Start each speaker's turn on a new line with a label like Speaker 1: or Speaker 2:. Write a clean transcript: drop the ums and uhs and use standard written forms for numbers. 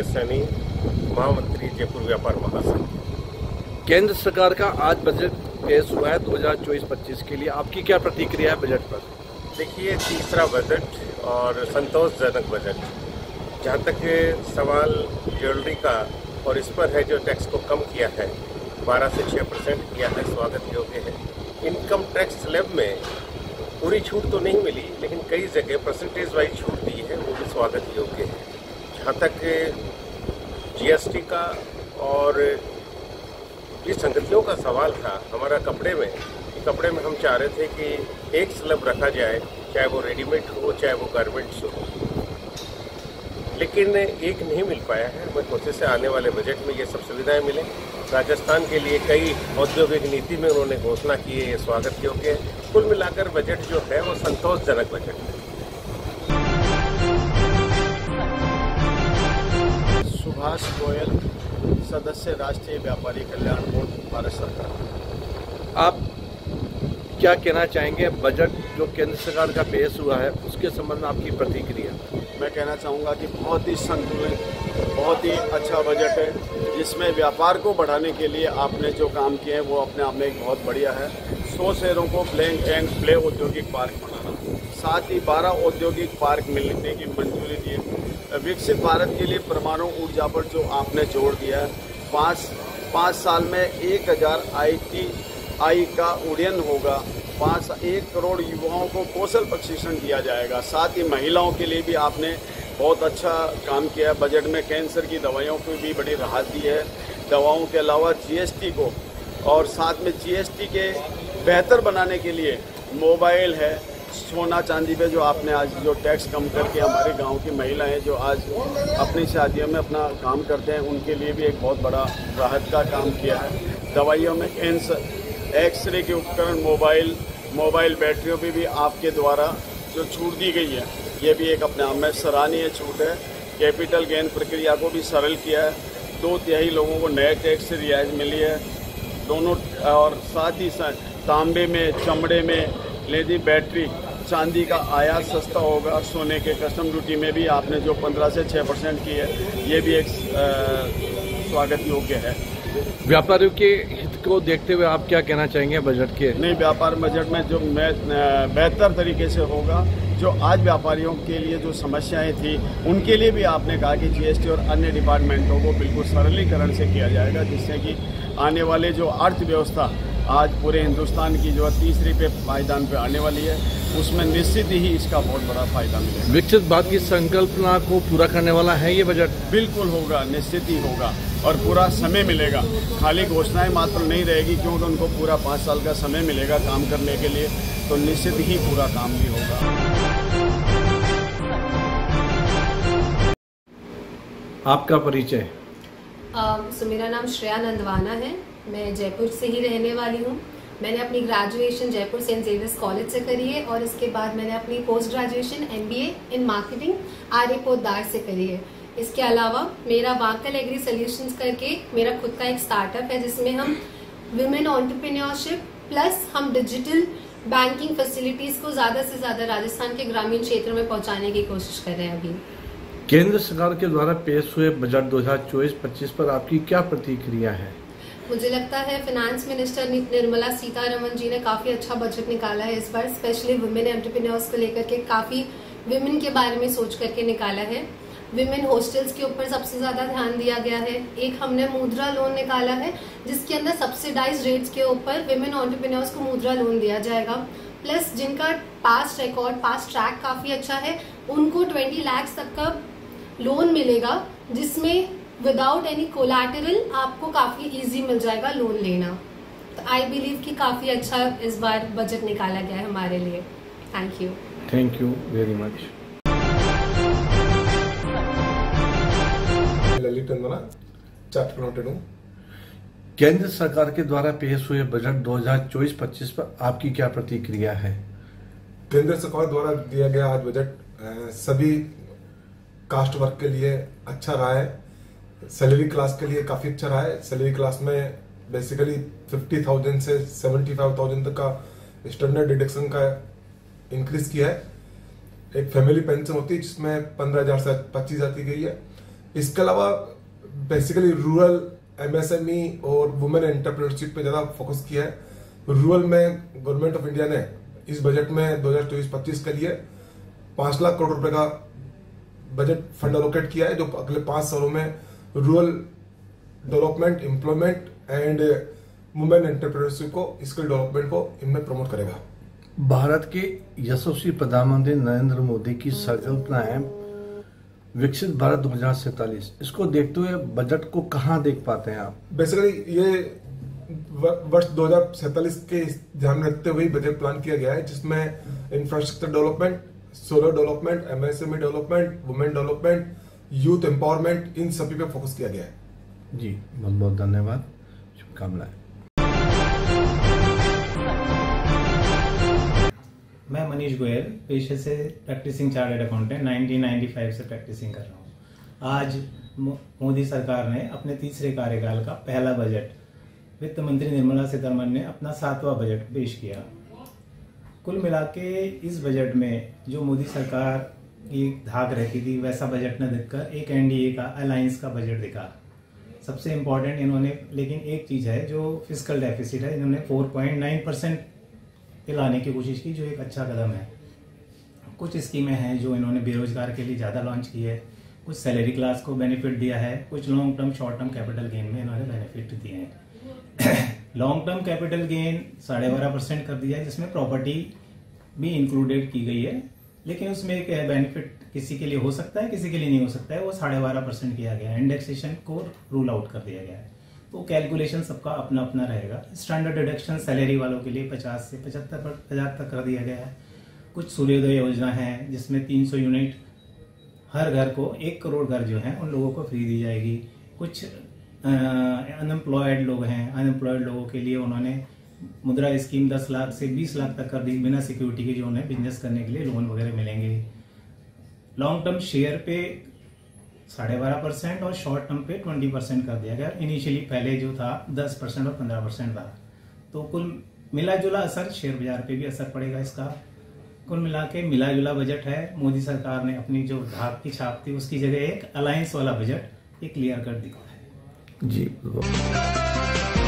Speaker 1: सैनी, महामंत्री जयपुर व्यापार महासंघ।
Speaker 2: केंद्र सरकार का आज बजट पेश हुआ है 2024-25 के लिए, आपकी क्या प्रतिक्रिया है बजट पर?
Speaker 1: देखिए, तीसरा बजट और संतोषजनक बजट। जहाँ तक सवाल ज्वेलरी का और इस पर है, जो टैक्स को कम किया है 12 से 6% किया है, स्वागत योग्य है। इनकम टैक्स स्लैब में पूरी छूट तो नहीं मिली, लेकिन कई जगह परसेंटेज वाइज छूट दी है, वो भी स्वागत योग्य है। जहाँ तक जीएसटी का और जिस संगतियों का सवाल था हमारा कपड़े में हम चाह रहे थे कि एक स्लैब रखा जाए, चाहे वो रेडीमेड हो चाहे वो गारमेंट्स हो, लेकिन एक नहीं मिल पाया है। मैं कोशिश है आने वाले बजट में ये सब सुविधाएं मिलें। राजस्थान के लिए कई औद्योगिक नीति में उन्होंने घोषणा की है, ये स्वागत योग्य है। कुल मिलाकर बजट जो है वो संतोषजनक बजट है।
Speaker 3: सुभाष गोयल, सदस्य राष्ट्रीय व्यापारी कल्याण बोर्ड, भारत सरकार।
Speaker 2: आप क्या कहना चाहेंगे, बजट जो केंद्र सरकार का पेश हुआ है उसके संबंध में आपकी प्रतिक्रिया?
Speaker 3: मैं कहना चाहूँगा कि बहुत ही संतुलित, बहुत ही अच्छा बजट है, जिसमें व्यापार को बढ़ाने के लिए आपने जो काम किए हैं वो अपने आप में एक बहुत बढ़िया है। 100 शहरों को ब्लैंक एंड प्ले औद्योगिक पार्क बनाना, साथ ही 12 औद्योगिक पार्क मिलने की मंजूरी दी है। विकसित भारत के लिए परमाणु ऊर्जा पर जो आपने जोर दिया है, 5 साल में 1000 ITI का उड़यन होगा, 1 करोड़ युवाओं को कौशल प्रशिक्षण दिया जाएगा। साथ ही महिलाओं के लिए भी आपने बहुत अच्छा काम किया। बजट में कैंसर की दवाइयों को भी बड़ी राहत दी है। दवाओं के अलावा GST को और साथ में GST के बेहतर बनाने के लिए मोबाइल है, सोना चांदी पे जो आपने आज जो टैक्स कम करके हमारे गांव की महिलाएं जो आज अपनी शादियों में अपना काम करते हैं, उनके लिए भी एक बहुत बड़ा राहत का काम किया है। दवाइयों में कैंसर, एक्सरे के उपकरण, मोबाइल बैटरियों पे भी आपके द्वारा जो छूट दी गई है, ये भी एक अपने आप में सराहनीय छूट है। कैपिटल गेन प्रक्रिया को भी सरल किया है। 2/3 लोगों को नए टैक्स से रियायत मिली है दोनों, और साथ ही तांबे में, चमड़े में लेदी बैटरी, चांदी का आयात सस्ता होगा। सोने के कस्टम ड्यूटी में भी आपने जो 15 से 6% की है, ये भी एक स्वागत योग्य है।
Speaker 2: व्यापारियों के हित को देखते हुए आप क्या कहना चाहेंगे बजट के?
Speaker 3: नहीं, व्यापार बजट में जो बेहतर तरीके से होगा। जो आज व्यापारियों के लिए जो समस्याएं थी, उनके लिए भी आपने कहा कि GST और अन्य डिपार्टमेंटों को बिल्कुल सरलीकरण से किया जाएगा, जिससे कि आने वाले जो अर्थव्यवस्था आज पूरे हिंदुस्तान की जो तीसरी पे पायदान पे आने वाली है, उसमें निश्चित ही इसका बहुत बड़ा फायदा मिलेगा।
Speaker 2: विकसित भारत की संकल्पना को पूरा करने वाला है ये बजट?
Speaker 3: बिल्कुल होगा, निश्चित ही होगा, और पूरा समय मिलेगा। खाली घोषणाएं मात्र नहीं रहेगी, क्योंकि उनको पूरा 5 साल का समय मिलेगा काम करने के लिए, तो निश्चित ही पूरा काम भी होगा।
Speaker 2: आपका परिचय?
Speaker 4: मेरा नाम श्रेया नंदवाना है। मैं जयपुर से ही रहने वाली हूँ। मैंने अपनी graduation Jaipur saint Xavier's college से करी है, और इसके बाद मैंने अपनी post graduation MBA in marketing Arya Poddar से करी है। इसके अलावा मेरा वाकल एग्री सॉल्यूशंस करके मेरा खुद का एक स्टार्टअप है, जिसमें हम विमेन एंटरप्रेन्योरशिप प्लस हम डिजिटल बैंकिंग फैसिलिटीज को ज्यादा से ज्यादा राजस्थान के ग्रामीण क्षेत्र में पहुंचाने की कोशिश कर रहे हैं। अभी
Speaker 2: केंद्र सरकार के द्वारा पेश हुए बजट 2024-25 पर आपकी क्या प्रतिक्रिया है?
Speaker 4: मुझे लगता है फाइनेंस मिनिस्टर निर्मला सीतारमण जी ने काफी अच्छा बजट निकाला है इस बार, स्पेशली वुमेन एंटरप्रेन्योर्स को लेकर के काफी विमेन के बारे में सोच करके निकाला है। विमेन हॉस्टल्स के ऊपर सबसे ज्यादा ध्यान दिया गया है। एक हमने मुद्रा लोन निकाला है, जिसके अंदर सब्सिडाइज रेट्स के ऊपर विमेन एंटरप्रेन्योर्स को मुद्रा लोन दिया जाएगा। प्लस जिनका पास्ट ट्रैक काफी अच्छा है, उनको 20 लाख तक का लोन मिलेगा, जिसमें विदाउट एनी कोलैटरल आपको काफी इजी मिल जाएगा लोन लेना। तो आई बिलीव कि काफी अच्छा इस बार बजट निकाला गया है हमारे लिए। Thank you
Speaker 2: very much.
Speaker 5: Lalit Nandana, chartered accountant हूँ।
Speaker 2: केंद्र सरकार के द्वारा पेश हुए बजट 2024-25 पर आपकी क्या प्रतिक्रिया है?
Speaker 5: केंद्र सरकार द्वारा दिया गया आज बजट सभी कास्ट वर्ग के लिए अच्छा रहा है। सैलरी क्लास के लिए काफी अच्छा रहा है। सैलरी क्लास में बेसिकली 50,000 से 75,000 तक का स्टैंडर्ड डिडक्शन का इंक्रीज किया है। एक फैमिली पेंशन होती है जिसमें 15,000 से 25,000 की गई है। इसके अलावा बेसिकली रूरल, एमएसएमई और वुमेन एंटरप्रेन्योरशिप पे ज्यादा फोकस किया है। रूरल में गवर्नमेंट ऑफ इंडिया ने इस बजट में 2024-25 के लिए 5 लाख करोड़ रुपए का बजट फंड एलोकेट किया है, जो अगले 5 सालों में rural development, employment and women entrepreneurship को, स्किल डेवलपमेंट को इनमें प्रमोट करेगा।
Speaker 2: भारत के यशस्वी प्रधानमंत्री नरेंद्र मोदी की संकल्पना है विकसित भारत 2047, इसको देखते हुए बजट को कहाँ देख पाते हैं आप?
Speaker 5: बेसिकली ये वर्ष 2047 के ध्यान में रखते हुए बजट प्लान किया गया है, जिसमें infrastructure development, solar development, MSME development, women development, youth empowerment, इन सभी पे फोकस किया गया है।
Speaker 2: जी बहुत बहुत धन्यवाद, शुभकामनाएं।
Speaker 6: मैं मनीष गोयल, पेशे से प्रैक्टिसिंग चार्टर्ड अकाउंटेंट 1995 से प्रैक्टिसिंग कर रहा हूँ। आज मोदी सरकार ने अपने तीसरे कार्यकाल का पहला बजट, वित्त मंत्री निर्मला सीतारमण ने अपना 7वां बजट पेश किया। कुल मिला के इस बजट में जो मोदी सरकार की धाक रहती थी वैसा बजट न दिखकर एक एनडीए का, अलायंस का बजट दिखा। सबसे इम्पोर्टेंट इन्होंने, लेकिन एक चीज़ है जो फिस्कल डेफिसिट है, इन्होंने 4.9% लाने की कोशिश की, जो एक अच्छा कदम है। कुछ स्कीमें हैं जो इन्होंने बेरोजगार के लिए ज़्यादा लॉन्च की है, कुछ सैलरी क्लास को बेनिफिट दिया है, कुछ long term, short term capital gain में इन्होंने बेनिफिट दिए हैं। लॉन्ग टर्म कैपिटल गेन 12.5% कर दिया है, जिसमें प्रॉपर्टी भी इंक्लूडेड की गई है, लेकिन उसमें एक बेनिफिट किसी के लिए हो सकता है, किसी के लिए नहीं हो सकता है, वो 12.5% किया गया है। इंडेक्सेशन को रूल आउट कर दिया गया है, तो कैलकुलेशन सबका अपना अपना रहेगा। स्टैंडर्ड डिडक्शन सैलरी वालों के लिए 50 से 75,000 तक कर दिया गया है। कुछ सूर्योदय योजना है जिसमें 300 यूनिट हर घर को, 1 करोड़ घर जो हैं उन लोगों को फ्री दी जाएगी। कुछ अनएम्प्लॉयड लोग हैं, अनएम्प्लॉयड लोगों के लिए उन्होंने मुद्रा स्कीम 10 लाख से 20 लाख तक कर दी, बिना सिक्योरिटी के, जो उन्हें बिजनेस करने के लिए लोन वगैरह मिलेंगे। लॉन्ग टर्म शेयर पे 12.5% और शॉर्ट टर्म पे 20% कर दिया गया। इनिशियली पहले जो था 10% और 15% था, तो कुल मिला जुला असर शेयर बाजार पे भी असर पड़ेगा इसका। कुल मिला के मिला जुला बजट है। मोदी सरकार ने अपनी जो धाक की छाप थी उसकी जगह एक अलायंस वाला बजट एक क्लियर कर दिया है।
Speaker 2: जी।